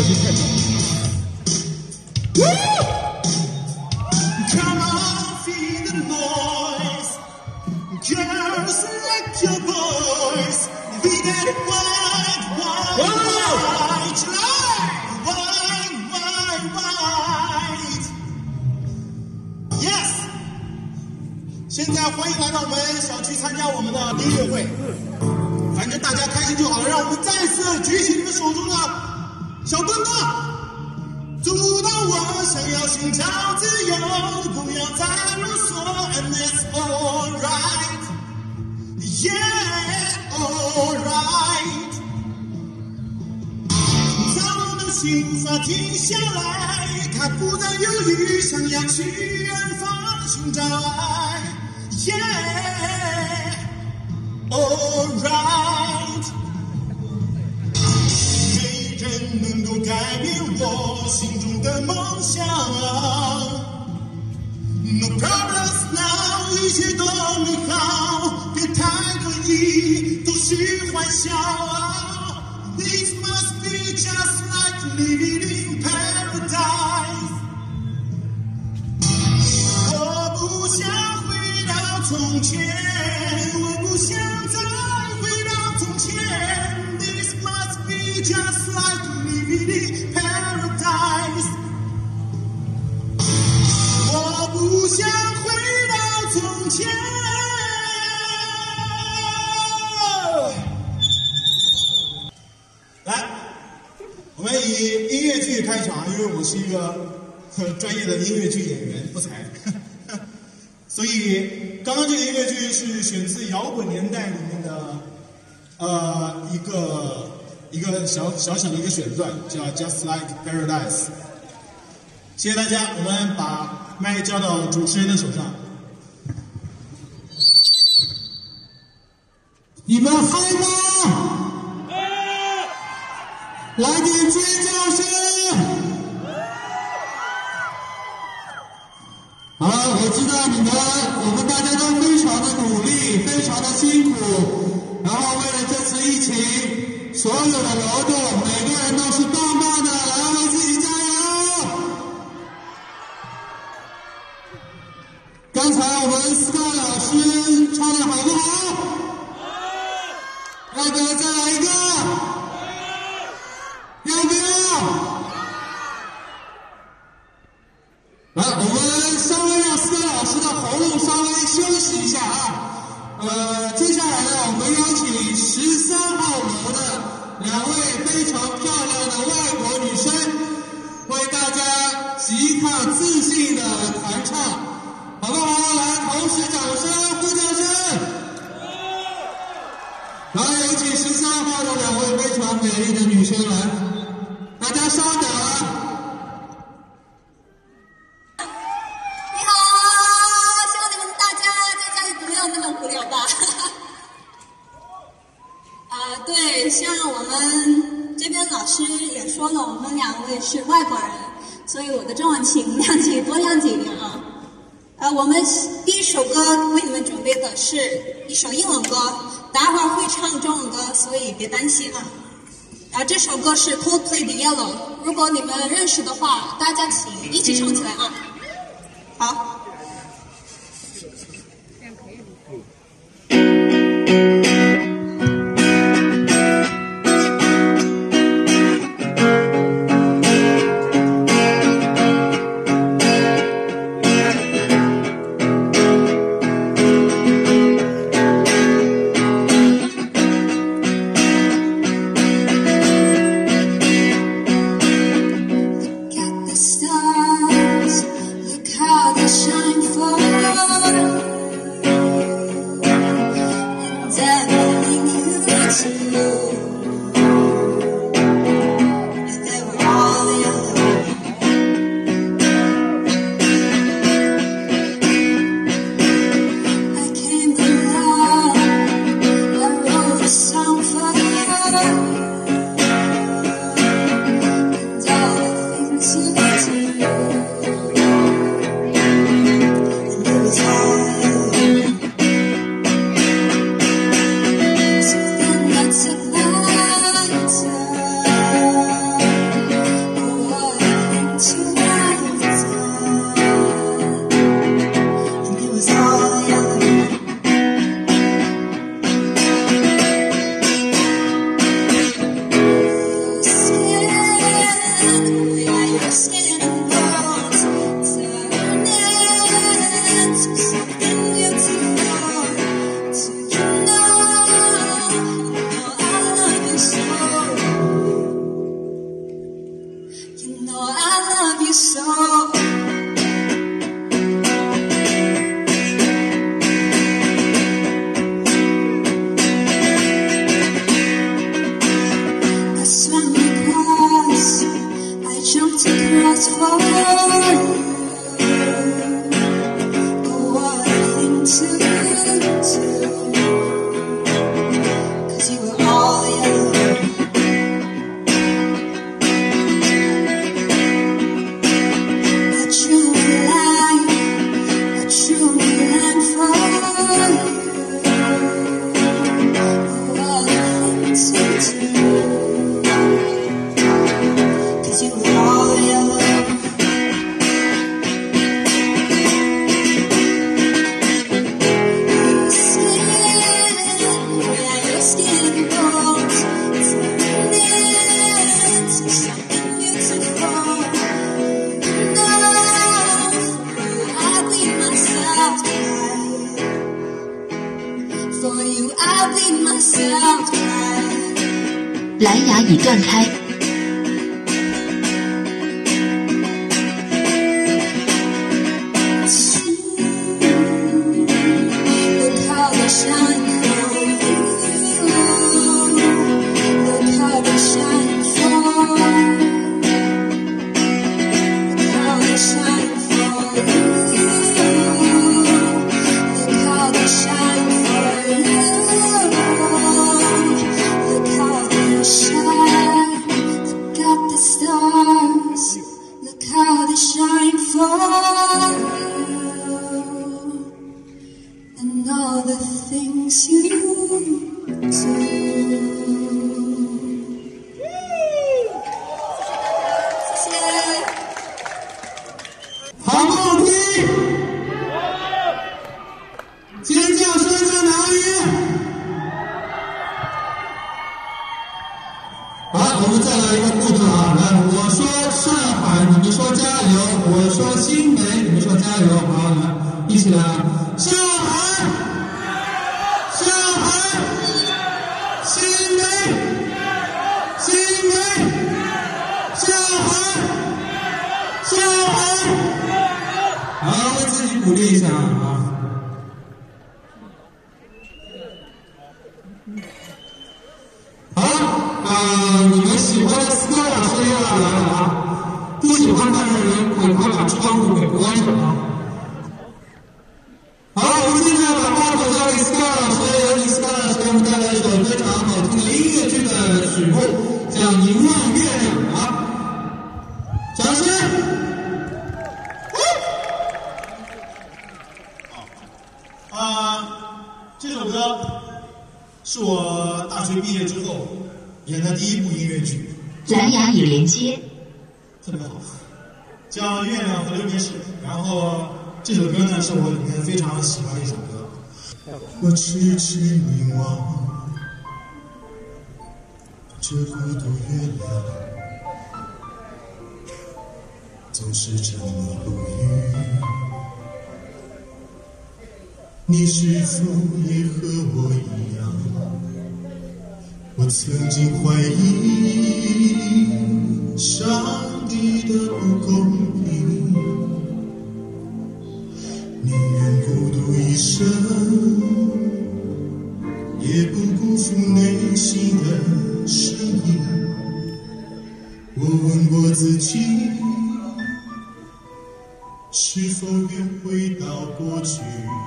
机太重。 Come on, feel the noise. Girls, let your boys. We got it wide, wide, wide, wide, wide. Yes. 现在欢迎来到我们小区参加我们的音乐会。反正大家开心就好了，让我们再次举起你们手中的小棍棍，阻挡我想要寻找自由，不要再啰嗦 ，and it's alright, yeah, alright。躁动的心无法停下来，它不再犹豫，想要去远方寻找爱 ，yeah, alright。没人能够改变我心中的梦想。No problems now， 一切都美好，别太多疑，都是幻想。This must be just like living in paradise。我不想回到从前，我不想再回到从前。This must be just like living in paradise。我不想回到从前。来，我们以音乐剧开场，因为我是一个专业的音乐剧演员，不才，所以刚刚这个音乐剧是选自摇滚年代里面的一个小的一个选段，叫 Just Like Paradise。谢谢大家，我们把麦交到主持人的手上。你们嗨吗？来点尖叫声！好，我知道我们大家都非常的努力，非常的辛苦，然后为了这次疫情，所有的劳动，每个人都是棒棒的，来为自己加油！刚才我们 Sky 老师唱的好不好？要不要再来一个？要不要？来，我们稍微让Sky老师的喉咙稍微休息一下啊。接下来呢，我们邀请13号楼的2位非常漂亮的外国女生，为大家吉他自信的弹唱，好不好？来，同时掌声，呼叫声。来，有请13号的2位非常美丽的女生来，大家稍等啊。 对，像我们这边老师也说了，我们2位是外国人，所以我的中文请多谅解一点啊。我们第一首歌为你们准备的是一首英文歌，待会儿会唱中文歌，所以别担心啊。这首歌是 Coldplay 的 Yellow， 如果你们认识的话，大家请一起唱起来啊。好。 Stars, look how they shine. your soul. I swam across, I jumped across for you. Oh, what a thing to do. 'Cause you were all the other. For you, I'll be myself. 蓝牙已断开。 Look how they shine for you. Look how they shine for you. Look how they shine for you. Look how they shine for you. Look how they shine. Look at the stars. Look how they shine for you. And all the things you do. 谢谢。 好不好听？尖叫声在哪里？好，我们再来一个互动啊！来，我说上海，你们说加油；我说新北，你们说加油。好，来，一起来啊！上海，上海，新北，新北，上海，上海。好，为自己鼓励一下啊！好，你们喜欢的斯科老师又要来了啊！不喜欢他的人，赶快把窗户给关上啊！好，我们现在把话筒交给斯科老师，有请斯科老师给我们带来一首非常好听的音乐剧的曲目，叫《凝望月亮》啊！掌声！ 这首歌是我大学毕业之后演的第一部音乐剧， 蓝牙已连接， 特别好，叫《月亮和流年史》。然后这首歌呢是我里面非常喜欢的一首歌。我痴痴凝望这孤独月亮，总是沉默不语。你是否也和我一样？我曾经怀疑上帝的不公平，宁愿孤独一生，也不辜负内心的声音。我问过自己，是否愿回到过去？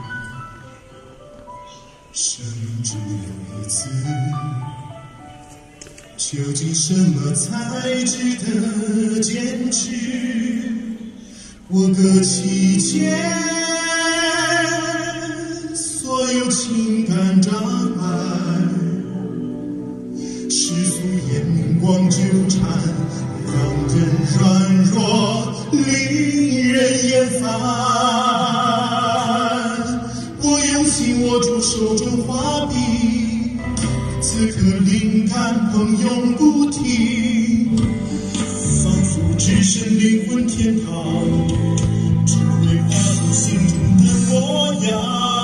生命只有一次，究竟什么才值得坚持？我搁弃前所有情感障碍，世俗眼光纠缠，让人软弱，令人厌烦。我用心握住手中画笔，此刻灵感澎涌不停，仿佛置身灵魂天堂，只为画出心中的模样。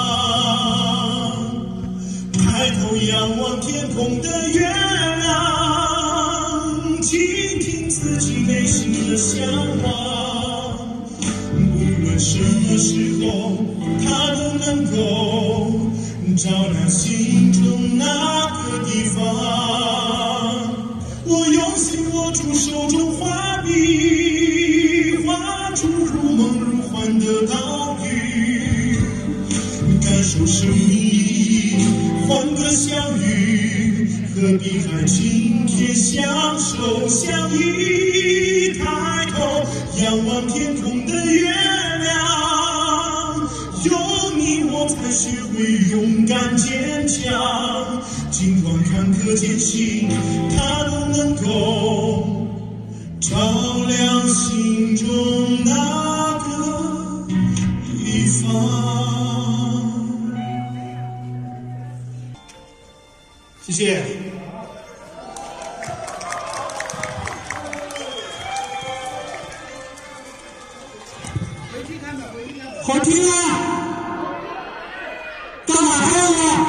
抬头仰望天空的月亮，倾听自己内心的向往。 什么时候它都能够照亮心中那个地方。我用心握住手中画笔，画出如梦如幻的岛屿，感受生命欢歌相遇，和碧海晴天相守相依。抬头仰望天空的月亮，有你我才学会勇敢坚强。尽管坎坷艰辛，它都能够照亮心中那个地方。谢谢。 好听啊！干嘛还有啊？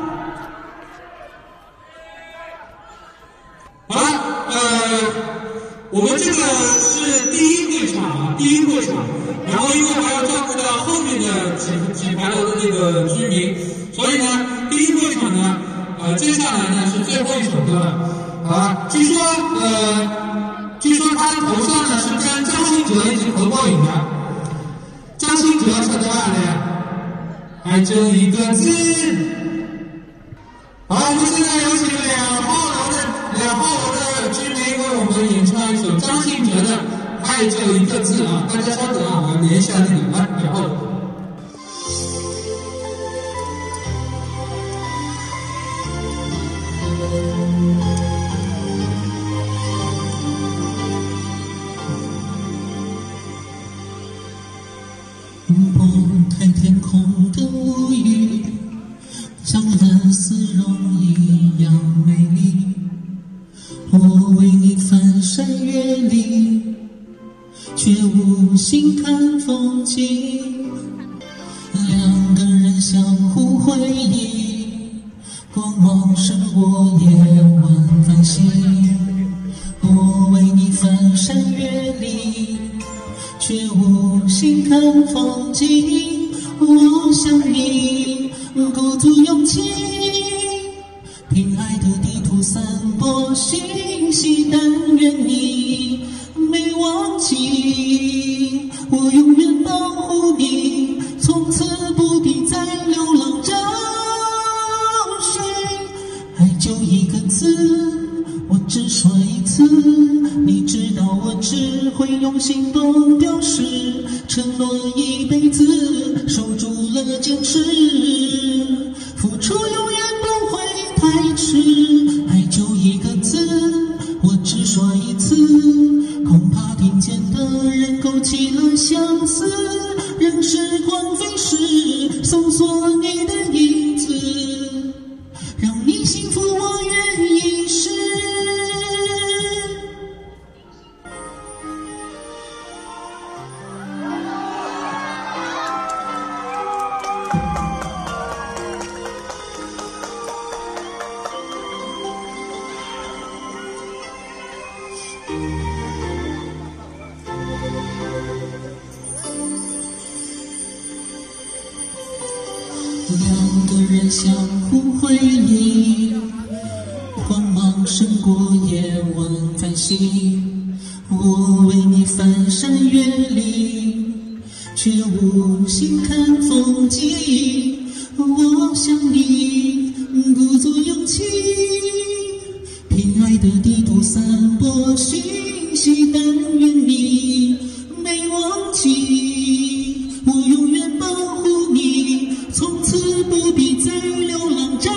好了，我们这个是第一会场啊，第一会场。然后因为还要照顾到后面的几排楼的那个居民，所以呢，第一会场呢，接下来呢是最后一首歌了。啊，据说他的头像呢是跟张信哲一起合过影的。张信哲是多少的呀？爱就一个字。好，我们现在有请两号楼的居民为我们演唱一首张信哲的《爱就一个字》啊！大家稍等啊，我连一下那个来2号楼。 拨开天空的乌云，像蓝丝绒一样美丽。我为你翻山越岭，却无心看风景。两个人相互辉映，光芒胜过夜晚繁星。我为你翻山越岭，却无心看风景。我想你鼓足勇气，凭爱的地图散播讯息，但愿你没忘记，我永远保护你，从此不必再流浪找寻。爱就一个字，我只说一次，你知道我只会用行动表示，承诺一辈子，守住了坚持，付出永远不会太迟。爱就一个字，我只说一次，恐怕听见的人勾起了相思，任时光飞逝，搜索你的影子，让你幸福我愿意试。两个人相互辉映，光芒胜过夜晚繁星。我为你翻山越岭，却无心看风景。我想你鼓足勇气，凭爱的地图散播讯息，但愿你没忘记，我永远保护你，从此不必再流浪找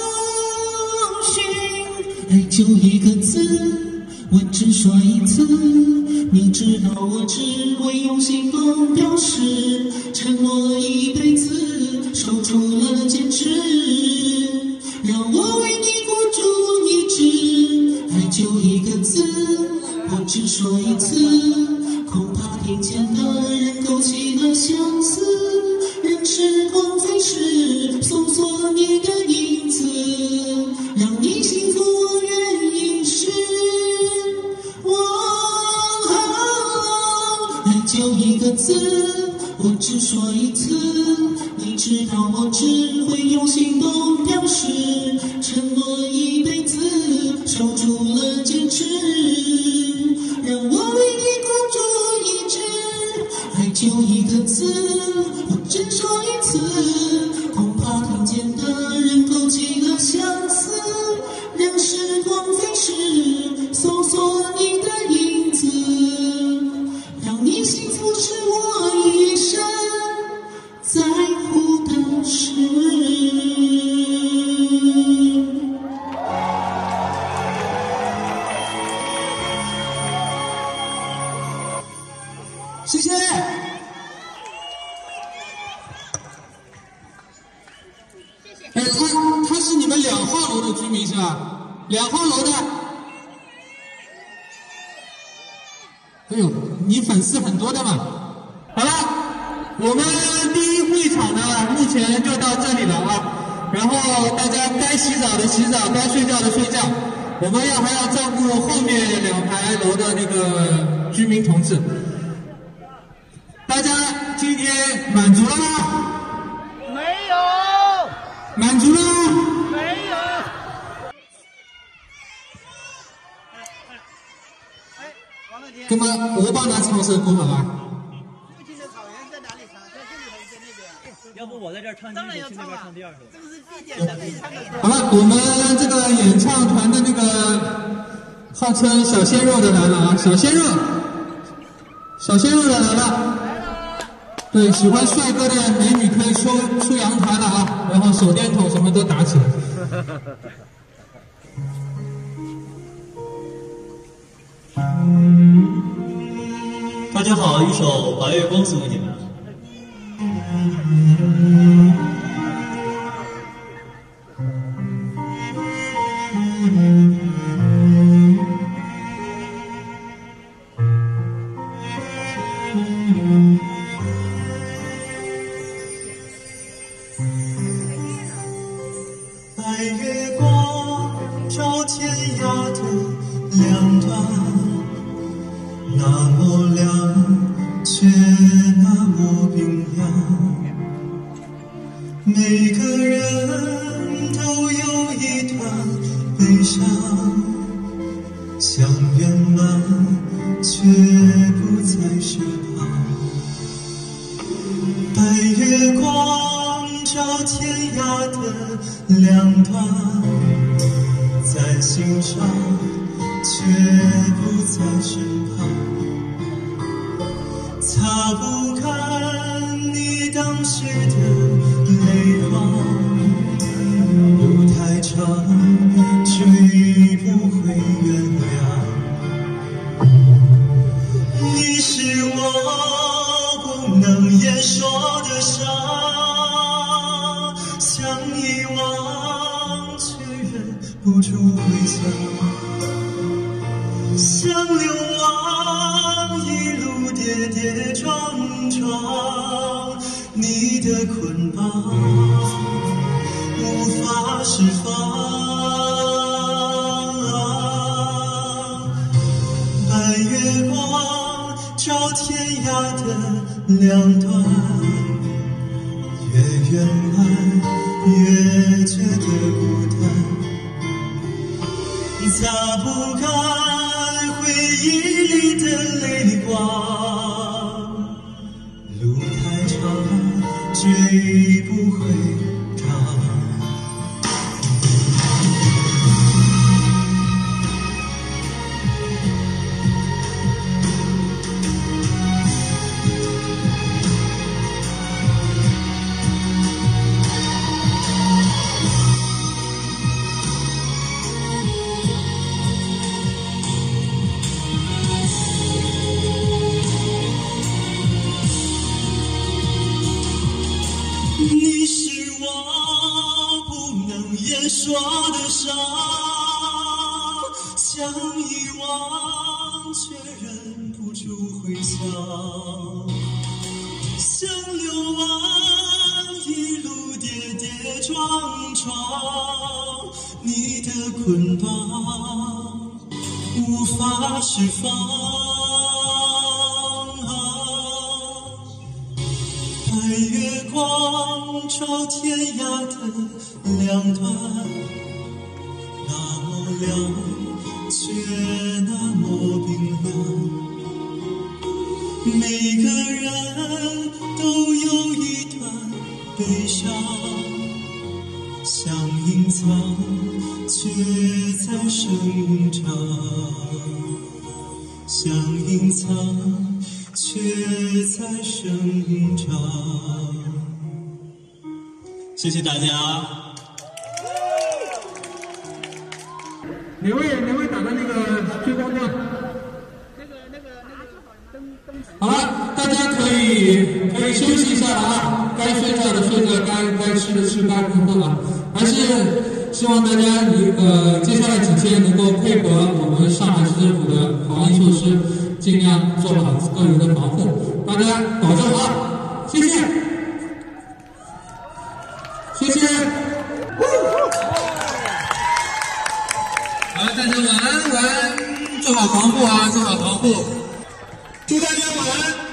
寻。爱就一个字，我只说一次，你知道我只会用行动表示，承诺一辈子，守住了坚持，让我为你孤注一掷。爱就一个字，我只说一次，恐怕听见的人勾起了相思，任时光飞逝，搜索你的影子，让你幸福我愿意试。爱就一个字， 我只说一次，你知道我只会用行动表示，承诺一辈子，守住了坚持，让我为你孤注一掷，爱就一个字，我只说一次，恐怕听见的人勾起了相思，让时光飞逝，搜索你的影子，让你幸福是我一生在乎的事。 谢谢。他是你们2号楼的居民是吧？2号楼的。哎呦，你粉丝很多的嘛。好了，我们第一会场呢，目前就到这里了啊。然后大家该洗澡的洗澡，该睡觉的睡觉。我们还要照顾后面2排楼的那个居民同志。大家今天满足了吗？ 没有。 满足了吗？ 没有。王乐天。 那么我帮他唱首歌好吧？ 父亲的草原在哪里唱？在这里还是在那边？ 要不我在这儿唱第一首，去那边唱第二首。 这个是必点的，可以唱的。 好了，我们这个演唱团的那个号称小鲜肉的来了啊，小鲜肉的来了。对，喜欢帅哥的美女可以出阳台了啊，然后手电筒什么都打起来。 大家好，一首《白月光》送给你们。 白月光照天涯的两端，那么亮，却那么冰凉。每个人都有一段悲伤，想圆满，却不在身旁。白月光照天涯的两端，在心上，却不在身旁。擦不干你当时的泪光，路太长，追不回原谅。你是我不能言说的伤，想遗忘却忍不住回想，像流亡一路跌跌撞撞，你的捆绑无法释放。白月光照天涯的两端，越圆满越觉得孤单，擦不干回忆里的泪光，路太长追不回头。你是我不能言说的伤，想遗忘却忍不住回想，像流亡一路跌跌撞撞，你的捆绑无法释放。 找天涯的两端，那么亮，却那么冰凉。每个人都有一段悲伤，想隐藏，却在生长。想隐藏，却在生长。谢谢大家。 哪位打的那个追光灯？好了，大家可以休息一下了啊，该睡觉的睡觉，该吃的吃，该喝的喝。还是希望大家接下来几天能够配合我们上海市政府的防疫措施，尽量做好个人的防护，大家保重啊！谢谢，谢谢。好，大家晚安，做好防护啊，做好防护，祝大家晚安。